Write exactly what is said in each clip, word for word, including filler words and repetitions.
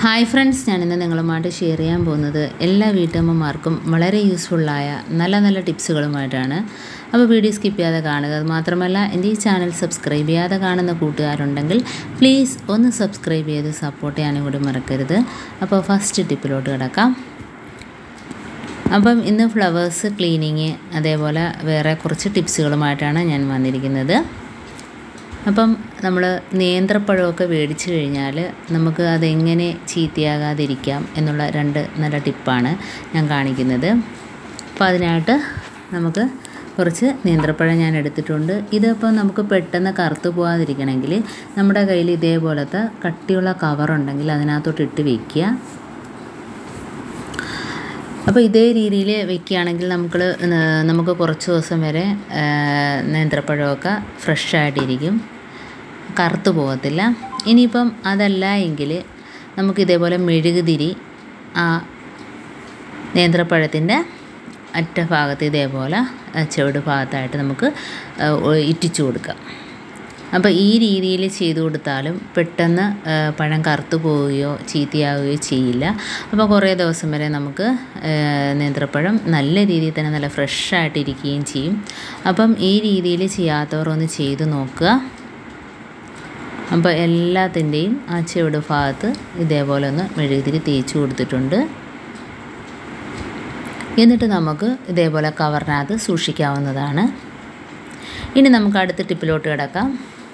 Hi friends, ഞാനിന്ന് നിങ്ങളുമായിട്ട് share ചെയ്യാൻ പോകുന്നത് എല്ലാ വീട്ടമ്മമാർക്കും വളരെ യൂസ്ഫുള്ളായ നല്ല നല്ല ടിപ്സുകളുമായിട്ടാണ്. അപ്പോൾ വീഡിയോ സ്കിപ്പ് ചെയ്യാതെ കാണുക. അത് മാത്രമല്ല, എൻ്റെ ഈ ചാനൽ സബ്സ്ക്രൈബ് ചെയ്യാതെ കാണുന്ന കൂട്ടുകാരുണ്ടെങ്കിൽ പ്ലീസ് ഒന്ന് സബ്സ്ക്രൈബ് ചെയ്ത് സപ്പോർട്ട് ചെയ്യാനും കൂടി മറക്കരുത്. അപ്പോൾ ഫസ്റ്റ് ടിപ്പിലോട്ട് കിടക്കാം. അപ്പം ഇന്ന് ഫ്ലവേഴ്സ് ക്ലീനിങ് അതേപോലെ വേറെ കുറച്ച് ടിപ്സുകളുമായിട്ടാണ് ഞാൻ വന്നിരിക്കുന്നത്. അപ്പം നമ്മൾ നേന്ത്രപ്പഴമൊക്കെ മേടിച്ച് കഴിഞ്ഞാൽ നമുക്ക് അതെങ്ങനെ ചീത്തയാകാതിരിക്കാം എന്നുള്ള രണ്ട് നല്ല ടിപ്പാണ് ഞാൻ കാണിക്കുന്നത്. അപ്പോൾ അതിനായിട്ട് നമുക്ക് കുറച്ച് നേന്ത്രപ്പഴം ഞാൻ എടുത്തിട്ടുണ്ട്. ഇതിപ്പോൾ നമുക്ക് പെട്ടെന്ന് കറുത്തു പോകാതിരിക്കണമെങ്കിൽ നമ്മുടെ കയ്യിൽ ഇതേപോലത്തെ കട്ടിയുള്ള കവറുണ്ടെങ്കിൽ അതിനകത്തോട്ട് ഇട്ട് വയ്ക്കുക. അപ്പോൾ ഇതേ രീതിയിൽ വെക്കുകയാണെങ്കിൽ നമുക്ക് നമുക്ക് കുറച്ച് ദിവസം വരെ നേന്ത്രപ്പഴമൊക്കെ ഫ്രഷായിട്ടിരിക്കും, കറുത്തു പോകത്തില്ല. ഇനിയിപ്പം അതല്ല എങ്കിൽ നമുക്കിതേപോലെ മെഴുകുതിരി ആ നേന്ത്രപ്പഴത്തിൻ്റെ അറ്റ ഭാഗത്ത് ഇതേപോലെ ചുവട് ഭാഗത്തായിട്ട് നമുക്ക് ഇറ്റിച്ചു കൊടുക്കാം. അപ്പോൾ ഈ രീതിയിൽ ചെയ്തു കൊടുത്താലും പെട്ടെന്ന് പഴം കറുത്തു പോവുകയോ ചീത്തയാവുകയോ ചെയ്യില്ല. അപ്പോൾ കുറേ ദിവസം വരെ നമുക്ക് നേന്ത്രപ്പഴം നല്ല രീതിയിൽ തന്നെ നല്ല ഫ്രഷായിട്ടിരിക്കുകയും ചെയ്യും. അപ്പം ഈ രീതിയിൽ ചെയ്യാത്തവർ ഒന്ന് ചെയ്ത് നോക്കുക. അപ്പോൾ എല്ലാത്തിൻ്റെയും ആ ചുവട് ഭാഗത്ത് ഇതേപോലെ ഒന്ന് മെഴുകുതിരി തേച്ച് കൊടുത്തിട്ടുണ്ട്. എന്നിട്ട് നമുക്ക് ഇതേപോലെ കവറിനകത്ത് സൂക്ഷിക്കാവുന്നതാണ്. ഇനി നമുക്ക് അടുത്ത ടിപ്പിലോട്ട് കിടക്കാം.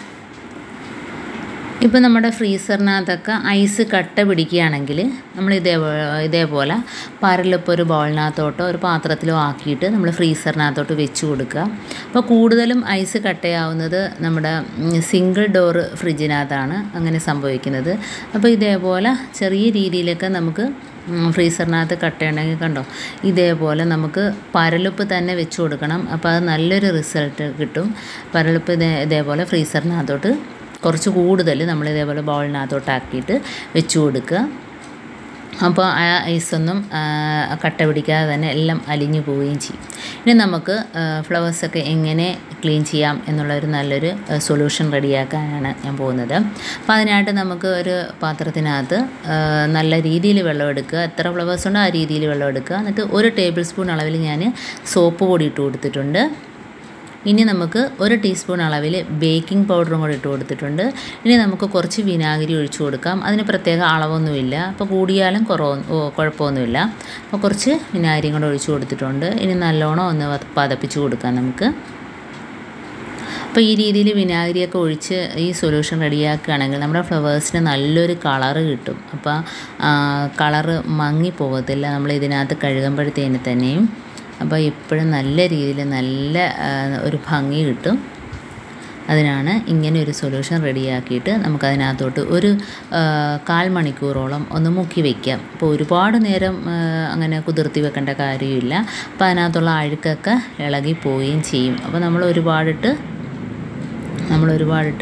ഇപ്പോൾ നമ്മുടെ ഫ്രീസറിനകത്തൊക്കെ ഐസ് കട്ട പിടിക്കുകയാണെങ്കിൽ നമ്മൾ ഇതേപോലെ ഇതേപോലെ പരലിപ്പോൾ ഒരു ബൗളിനകത്തോട്ടോ ഒരു പാത്രത്തിലോ ആക്കിയിട്ട് നമ്മൾ ഫ്രീസറിനകത്തോട്ട് വെച്ച് കൊടുക്കുക. അപ്പോൾ കൂടുതലും ഐസ് കട്ടയാവുന്നത് നമ്മുടെ സിംഗിൾ ഡോറ് ഫ്രിഡ്ജിനകത്താണ് അങ്ങനെ സംഭവിക്കുന്നത്. അപ്പോൾ ഇതേപോലെ ചെറിയ രീതിയിലൊക്കെ നമുക്ക് ഫ്രീസറിനകത്ത് കട്ടയുണ്ടെങ്കിൽ കണ്ടോ, ഇതേപോലെ നമുക്ക് പരലുപ്പ് തന്നെ വെച്ച് കൊടുക്കണം. അപ്പോൾ അത് നല്ലൊരു റിസൾട്ട് കിട്ടും. പരലുപ്പ് ഇതേ ഇതേപോലെ ഫ്രീസറിനകത്തോട്ട് കുറച്ച് കൂടുതൽ നമ്മൾ ഇതേപോലെ ബൗളിനകത്തോട്ടാക്കിയിട്ട് വെച്ച് കൊടുക്കുക. അപ്പോൾ ആ ഐസൊന്നും കട്ട പിടിക്കാതെ തന്നെ എല്ലാം അലിഞ്ഞു പോവുകയും ചെയ്യും. ഇനി നമുക്ക് ഫ്ലവേഴ്സൊക്കെ എങ്ങനെ ക്ലീൻ ചെയ്യാം എന്നുള്ളൊരു നല്ലൊരു സൊല്യൂഷൻ റെഡിയാക്കാനാണ് ഞാൻ പോകുന്നത്. അപ്പോൾ അതിനായിട്ട് നമുക്ക് ഒരു പാത്രത്തിനകത്ത് നല്ല രീതിയിൽ വെള്ളം എടുക്കുക. എത്ര ഫ്ലവേഴ്സ് ഉണ്ടോ ആ രീതിയിൽ വെള്ളം എടുക്കുക. എന്നിട്ട് ഒരു ടേബിൾ സ്പൂൺ അളവിൽ ഞാൻ സോപ്പ് പൊടി ഇട്ട് കൊടുത്തിട്ടുണ്ട്. ഇനി നമുക്ക് ഒരു ടീസ്പൂൺ അളവിൽ ബേക്കിംഗ് പൗഡറും കൂടി ഇട്ട് കൊടുത്തിട്ടുണ്ട്. ഇനി നമുക്ക് കുറച്ച് വിനാഗിരി ഒഴിച്ചു കൊടുക്കാം. അതിന് പ്രത്യേക അളവൊന്നുമില്ല, അപ്പോൾ കൂടിയാലും കുറവ് കുഴപ്പമൊന്നുമില്ല. അപ്പോൾ കുറച്ച് വിനാഗിരിയും കൂടെ ഒഴിച്ചു കൊടുത്തിട്ടുണ്ട്. ഇനി നല്ലോണം ഒന്ന് പതപ്പിച്ച് കൊടുക്കാം നമുക്ക്. അപ്പോൾ ഈ രീതിയിൽ വിനാഗിരിയൊക്കെ ഒഴിച്ച് ഈ സൊല്യൂഷൻ റെഡിയാക്കുകയാണെങ്കിൽ നമ്മുടെ ഫ്ലവേഴ്സിന് നല്ലൊരു കളറ് കിട്ടും. അപ്പോൾ കളറ് മങ്ങിപ്പോകത്തില്ല നമ്മൾ ഇതിനകത്ത് കഴുകുമ്പോഴത്തേന് തന്നെയും. അപ്പോൾ ഇപ്പോഴും നല്ല രീതിയിൽ നല്ല ഒരു ഭംഗി കിട്ടും. അതിനാണ് ഇങ്ങനെ ഒരു സൊല്യൂഷൻ റെഡിയാക്കിയിട്ട് നമുക്കതിനകത്തോട്ട് ഒരു കാൽ മണിക്കൂറോളം ഒന്ന് മുക്കി വയ്ക്കാം. അപ്പോൾ ഒരുപാട് നേരം അങ്ങനെ കുതിർത്തി വെക്കേണ്ട കാര്യമില്ല. അപ്പോൾ അതിനകത്തുള്ള അഴുക്കൊക്കെ ഇളകി പോവുകയും ചെയ്യും. അപ്പോൾ നമ്മൾ ഒരുപാടിട്ട് നമ്മൾ ഒരുപാടിട്ട്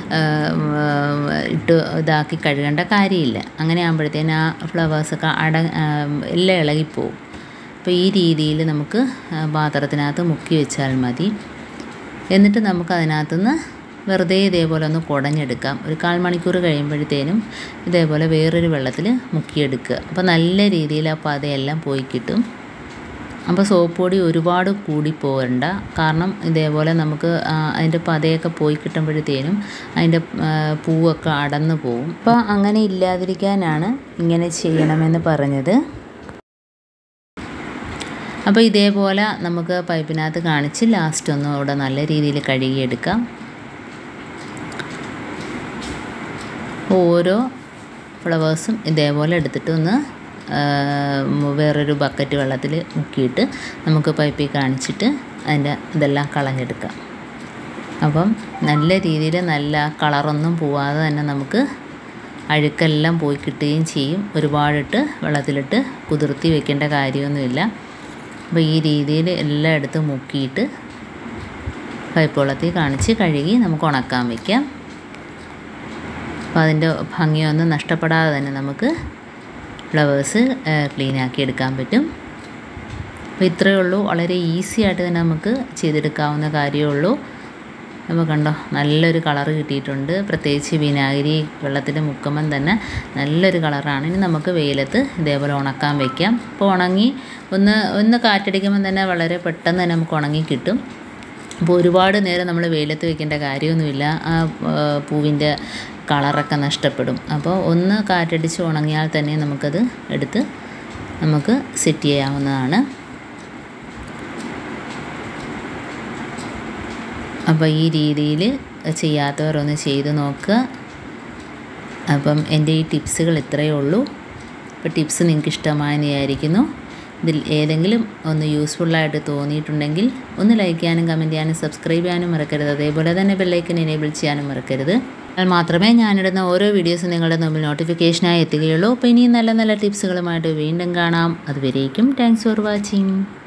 ഇട്ട് ഇതാക്കി കഴുകേണ്ട കാര്യമില്ല. അങ്ങനെ ആകുമ്പോഴത്തേന് ആ ഫ്ലവേഴ്സൊക്കെ അട എല്ലാം ഇളകിപ്പോവും. അപ്പോൾ ഈ രീതിയിൽ നമുക്ക് പാത്രത്തിനകത്ത് മുക്കി വെച്ചാൽ മതി. എന്നിട്ട് നമുക്ക് അതിനകത്തുനിന്ന് വെറുതെ ഇതേപോലെ ഒന്ന് കുടഞ്ഞെടുക്കാം. ഒരു കാൽ മണിക്കൂർ കഴിയുമ്പോഴത്തേനും ഇതേപോലെ വേറൊരു വെള്ളത്തിൽ മുക്കിയെടുക്കുക. അപ്പോൾ നല്ല രീതിയിൽ ആ പതയെല്ലാം പോയി കിട്ടും. അപ്പോൾ സോപ്പ് പൊടി ഒരുപാട് കൂടി പോകണ്ട. കാരണം ഇതേപോലെ നമുക്ക് അതിൻ്റെ പതയൊക്കെ പോയി കിട്ടുമ്പോഴത്തേനും അതിൻ്റെ പൂവൊക്കെ അടന്നു പോവും. അപ്പോൾ അങ്ങനെ ഇല്ലാതിരിക്കാനാണ് ഇങ്ങനെ ചെയ്യണമെന്ന് പറഞ്ഞത്. അപ്പോൾ ഇതേപോലെ നമുക്ക് പൈപ്പിനകത്ത് കാണിച്ച് ലാസ്റ്റ് ഒന്നും ഇവിടെ നല്ല രീതിയിൽ കഴുകിയെടുക്കാം. ഓരോ ഫ്ലവേഴ്സും ഇതേപോലെ എടുത്തിട്ട് ഒന്ന് വേറൊരു ബക്കറ്റ് വെള്ളത്തിൽ മുക്കിയിട്ട് നമുക്ക് പൈപ്പിൽ കാണിച്ചിട്ട് അതിൻ്റെ ഇതെല്ലാം കളഞ്ഞെടുക്കാം. അപ്പം നല്ല രീതിയിൽ നല്ല കളറൊന്നും പോവാതെ തന്നെ നമുക്ക് അഴുക്കെല്ലാം പോയി കിട്ടുകയും ചെയ്യും. ഒരുപാടിട്ട് വെള്ളത്തിലിട്ട് കുതിർത്തി വെക്കേണ്ട കാര്യമൊന്നുമില്ല. അപ്പോൾ ഈ രീതിയിൽ എല്ലായിടത്തും മുക്കിയിട്ട് പൈപ്പ് വെള്ളത്തിൽ കാണിച്ച് കഴുകി നമുക്ക് ഉണക്കാൻ വയ്ക്കാം. അപ്പോൾ അതിൻ്റെ ഭംഗിയൊന്നും നഷ്ടപ്പെടാതെ തന്നെ നമുക്ക് ഫ്ലവേഴ്സ് ക്ലീനാക്കി എടുക്കാൻ പറ്റും. അപ്പോൾ ഇത്രയേ ഉള്ളൂ. വളരെ ഈസി ആയിട്ട് തന്നെ നമുക്ക് ചെയ്തെടുക്കാവുന്ന കാര്യമേ ഉള്ളൂ. അപ്പോൾ കണ്ടോ നല്ലൊരു കളറ് കിട്ടിയിട്ടുണ്ട്. പ്രത്യേകിച്ച് വിനാഗിരി വെള്ളത്തിൽ മുക്കുമ്പം തന്നെ നല്ലൊരു കളറാണ്. ഇനി നമുക്ക് വെയിലത്ത് ഇതേപോലെ ഉണക്കാൻ വയ്ക്കാം. അപ്പോൾ ഉണങ്ങി ഒന്ന് ഒന്ന് കാറ്റടിക്കുമ്പം തന്നെ വളരെ പെട്ടെന്ന് തന്നെ നമുക്ക് ഉണങ്ങി കിട്ടും. അപ്പോൾ ഒരുപാട് നേരം നമ്മൾ വെയിലത്ത് വെക്കേണ്ട കാര്യമൊന്നുമില്ല. ആ പൂവിൻ്റെ കളറൊക്കെ നഷ്ടപ്പെടും. അപ്പോൾ ഒന്ന് കാറ്റടിച്ച് ഉണങ്ങിയാൽ തന്നെ നമുക്കത് എടുത്ത് നമുക്ക് സെറ്റ് ചെയ്യാവുന്നതാണ്. അപ്പോൾ ഈ രീതിയിൽ ചെയ്യാത്തവരൊന്ന് ചെയ്ത് നോക്കുക. അപ്പം എൻ്റെ ഈ ടിപ്സുകൾ ഇത്രയേ ഉള്ളൂ. അപ്പോൾ ടിപ്സ് നിങ്ങൾക്ക് ഇഷ്ടമായെന്ന് വിചാരിക്കുന്നു. ഇതിൽ ഏതെങ്കിലും ഒന്ന് യൂസ്ഫുള്ളായിട്ട് തോന്നിയിട്ടുണ്ടെങ്കിൽ ഒന്ന് ലൈക്ക് ചെയ്യാനും കമൻറ്റ് ചെയ്യാനും സബ്സ്ക്രൈബ് ചെയ്യാനും മറക്കരുത്. അതേപോലെ തന്നെ ബെല്ലൈക്കൻ എനേബിൾ ചെയ്യാനും മറക്കരുത്. എന്നാൽ മാത്രമേ ഞാനിടുന്ന ഓരോ വീഡിയോസും നിങ്ങളുടെ മുമ്പിൽ നോട്ടിഫിക്കേഷനായി എത്തുകയുള്ളൂ. അപ്പോൾ ഇനിയും നല്ല നല്ല ടിപ്സുകളുമായിട്ട് വീണ്ടും കാണാം. അതുവരേക്കും താങ്ക്സ് ഫോർ വാച്ചിങ്.